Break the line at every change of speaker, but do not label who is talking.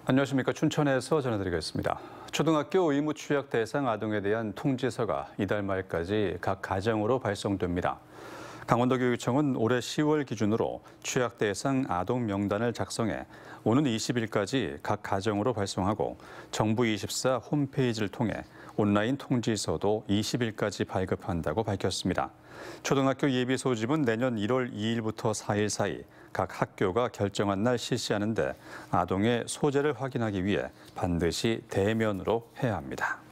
안녕하십니까. 춘천에서 전해드리겠습니다. 초등학교 의무 취약 대상 아동에 대한 통지서가 이달 말까지 각 가정으로 발송됩니다. 강원도교육청은 올해 10월 기준으로 취약 대상 아동 명단을 작성해 오는 20일까지 각 가정으로 발송하고 정부24 홈페이지를 통해 온라인 통지서도 20일까지 발급한다고 밝혔습니다. 초등학교 예비 소집은 내년 1월 2일부터 4일 사이 각 학교가 결정한 날 실시하는데 아동의 소재를 확인하기 위해 반드시 대면으로 해야 합니다.